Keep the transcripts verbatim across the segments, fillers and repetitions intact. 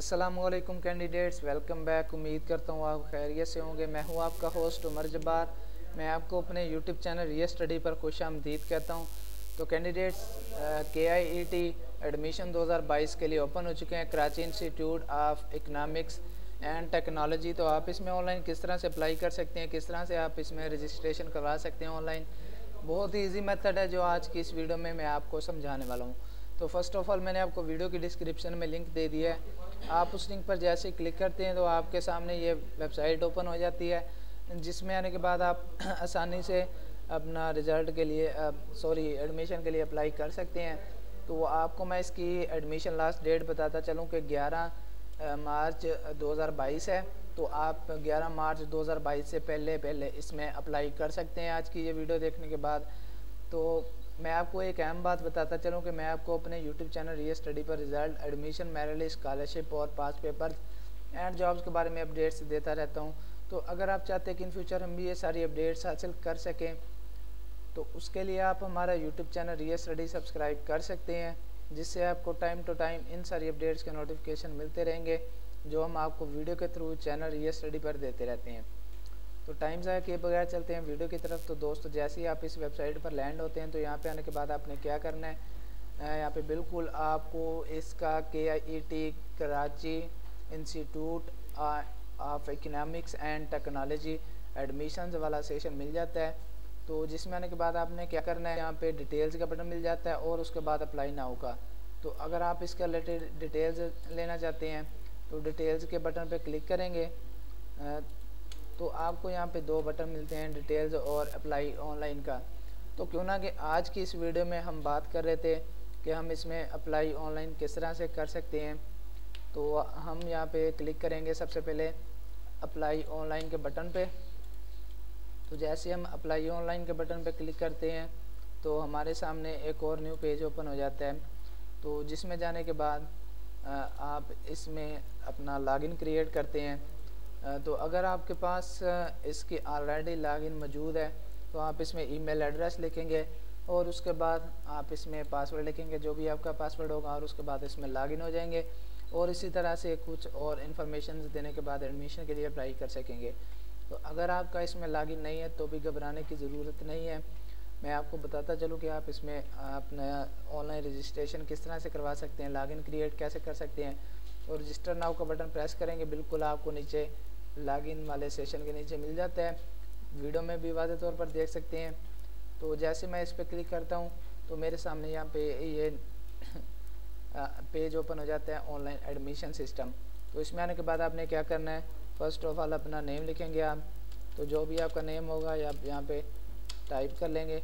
अस्सलामुअलैकुम candidates, welcome back. उम्मीद करता हूँ आप खैरियत से होंगे। मैं हूँ आपका होस्ट उमर जब्बार। मैं आपको अपने यूट्यूब चैनल रिया स्टडी पर खुशामदीद कहता हूँ। तो कैंडिडेट्स, के आई ई टी एडमिशन दो हज़ार बाईस के लिए ओपन हो चुके हैं, Karachi institute of economics and technology. तो आप इसमें ऑनलाइन किस तरह से अप्लाई कर सकते हैं, किस तरह से आप इसमें रजिस्ट्रेशन करवा सकते हैं ऑनलाइन, बहुत ही ईजी मेथड है जो आज की इस वीडियो में मैं आपको समझाने वाला हूँ। तो फर्स्ट ऑफ ऑल मैंने आपको वीडियो की डिस्क्रिप्शन में लिंक दे दिया है। आप उस लिंक पर जैसे ही क्लिक करते हैं तो आपके सामने ये वेबसाइट ओपन हो जाती है, जिसमें आने के बाद आप आसानी से अपना रिज़ल्ट के लिए सॉरी एडमिशन के लिए अप्लाई कर सकते हैं। तो आपको मैं इसकी एडमिशन लास्ट डेट बताता चलूँ कि ग्यारह मार्च दो हज़ार बाईस है। तो आप ग्यारह मार्च दो हज़ार बाईस से पहले पहले इसमें अप्लाई कर सकते हैं आज की ये वीडियो देखने के बाद। तो मैं आपको एक अहम बात बताता चलूँ कि मैं आपको अपने यूट्यूब चैनल रिया स्टडी पर रिज़ल्ट, एडमिशन, मेरिट, स्कॉलरशिप और पास पेपर्स एंड जॉब्स के बारे में अपडेट्स देता रहता हूँ। तो अगर आप चाहते हैं कि इन फ्यूचर हम भी ये सारी अपडेट्स हासिल कर सकें, तो उसके लिए आप हमारा YouTube channel Riya study subscribe कर सकते हैं, जिससे आपको टाइम टू टाइम इन सारी अपडेट्स के नोटिफिकेशन मिलते रहेंगे जो हम आपको वीडियो के थ्रू चैनल रिया स्टडी पर देते रहते हैं। तो टाइम ज़ाया किए बगैर चलते हैं वीडियो की तरफ। तो दोस्तों, जैसे ही आप इस वेबसाइट पर लैंड होते हैं तो यहाँ पे आने के बाद आपने क्या करना है, यहाँ पे बिल्कुल आपको इसका K I E T Karachi institute of economics and technology admissions वाला सेशन मिल जाता है। तो जिसमें आने के बाद आपने क्या करना है, यहाँ पे डिटेल्स का बटन मिल जाता है और उसके बाद अप्लाई नाउ का। तो अगर आप इसका रिलेटेड डिटेल्स लेना चाहते हैं तो डिटेल्स के बटन पे क्लिक करेंगे तो आपको यहाँ पे दो बटन मिलते हैं, डिटेल्स और अप्लाई ऑनलाइन का। तो क्यों ना कि आज की इस वीडियो में हम बात कर रहे थे कि हम इसमें अप्लाई ऑनलाइन किस तरह से कर सकते हैं। तो हम यहाँ पे क्लिक करेंगे सबसे पहले अप्लाई ऑनलाइन के बटन पे। तो जैसे हम अप्लाई ऑनलाइन के बटन पे क्लिक करते हैं तो हमारे सामने एक और न्यू पेज ओपन हो जाता है। तो जिसमें जाने के बाद आप इसमें अपना लॉगिन क्रिएट करते हैं। तो अगर आपके पास इसकी ऑलरेडी लॉगिन मौजूद है तो आप इसमें ईमेल एड्रेस लिखेंगे और उसके बाद आप इसमें पासवर्ड लिखेंगे, जो भी आपका पासवर्ड होगा, और उसके बाद इसमें लॉगिन हो जाएंगे और इसी तरह से कुछ और इन्फॉर्मेशन देने के बाद एडमिशन के लिए अप्लाई कर सकेंगे। तो अगर आपका इसमें लॉगिन नहीं है तो भी घबराने की ज़रूरत नहीं है। मैं आपको बताता चलूँ कि आप इसमें अपना ऑनलाइन रजिस्ट्रेशन किस तरह से करवा सकते हैं, लॉगिन क्रिएट कैसे कर सकते हैं। और रजिस्टर नाउ का बटन प्रेस करेंगे, बिल्कुल आपको नीचे लॉगिन वाले सेशन के नीचे मिल जाता है, वीडियो में भी वाज़ेह तौर पर देख सकते हैं। तो जैसे मैं इस पर क्लिक करता हूँ तो मेरे सामने यहाँ पे ये पेज ओपन हो जाता है, ऑनलाइन एडमिशन सिस्टम। तो इसमें आने के बाद आपने क्या करना है, फर्स्ट ऑफ ऑल अपना नेम लिखेंगे आप। तो जो भी आपका नेम होगा या आप यहाँ पे टाइप कर लेंगे।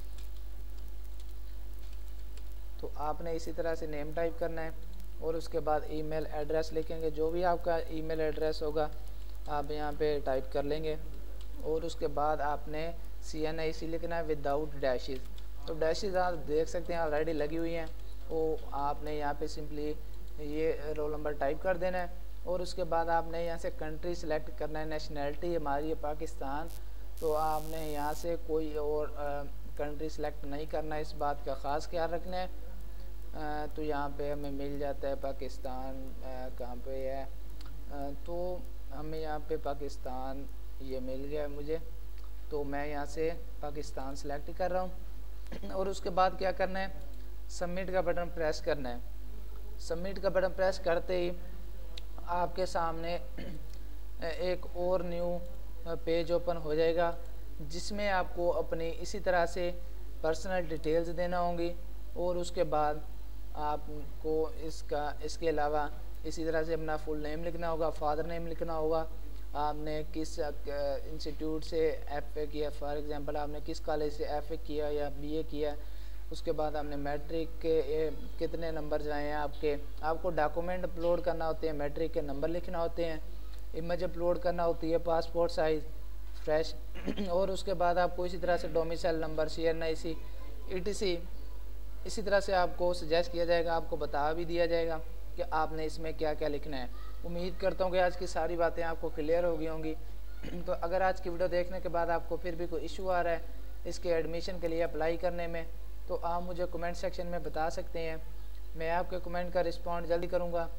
तो आपने इसी तरह से नेम टाइप करना है और उसके बाद ईमेल एड्रेस लिखेंगे, जो भी आपका ईमेल एड्रेस होगा आप यहाँ पे टाइप कर लेंगे। और उसके बाद आपने सी एन आई सी लिखना है विदाउट डैशेज़। तो डैशेज़ आप देख सकते हैं ऑलरेडी लगी हुई हैं, वो आपने यहाँ पे सिंपली ये रोल नंबर टाइप कर देना है। और उसके बाद आपने यहाँ से कंट्री सेलेक्ट करना है, नेशनैलिटी हमारी है पाकिस्तान। तो आपने यहाँ से कोई और कंट्री सेलेक्ट नहीं करना है, इस बात का ख़ास ख्याल रखना है। आ, तो यहाँ पे हमें मिल जाता है पाकिस्तान, कहाँ पे है, आ, तो हमें यहाँ पे पाकिस्तान ये मिल गया है मुझे। तो मैं यहाँ से पाकिस्तान सेलेक्ट कर रहा हूँ और उसके बाद क्या करना है, सबमिट का बटन प्रेस करना है। सबमिट का बटन प्रेस करते ही आपके सामने एक और न्यू पेज ओपन हो जाएगा, जिसमें आपको अपनी इसी तरह से पर्सनल डिटेल्स देना होंगी और उसके बाद आपको इसका इसके अलावा इसी तरह से अपना फुल नेम लिखना होगा, फादर नेम लिखना होगा, आपने किस इंस्टीट्यूट से एफ ए किया, फॉर एग्जांपल आपने किस कॉलेज से एफ ए किया या बी ए किया। उसके बाद आपने मैट्रिक के कितने नंबर आए हैं आपके, आपको डॉक्यूमेंट अपलोड करना होते हैं, मैट्रिक के नंबर लिखना होते हैं, इमेज अपलोड करना होती है पासपोर्ट साइज़ फ्रेश। और उसके बाद आपको इसी तरह से domicile number, C N I C, E T C, इसी तरह से आपको सजेस्ट किया जाएगा, आपको बता भी दिया जाएगा कि आपने इसमें क्या क्या लिखना है। उम्मीद करता हूँ कि आज की सारी बातें आपको क्लियर हो गई होंगी। तो अगर आज की वीडियो देखने के बाद आपको फिर भी कोई इशू आ रहा है इसके एडमिशन के लिए अप्लाई करने में, तो आप मुझे कमेंट सेक्शन में बता सकते हैं। मैं आपके कमेंट का रिस्पॉन्ड जल्दी करूँगा।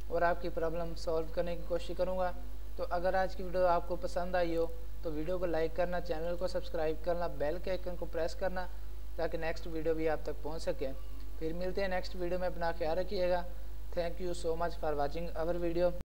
और आपकी प्रॉब्लम सॉल्व करने की कोशिश करूँगा। तो अगर आज की वीडियो आपको पसंद आई हो तो वीडियो को लाइक करना, चैनल को सब्सक्राइब करना, बेल के आइकन को प्रेस करना ताकि नेक्स्ट वीडियो भी आप तक पहुंच सके। फिर मिलते हैं नेक्स्ट वीडियो में, अपना ख्याल रखिएगा। Thank you so much for watching our video.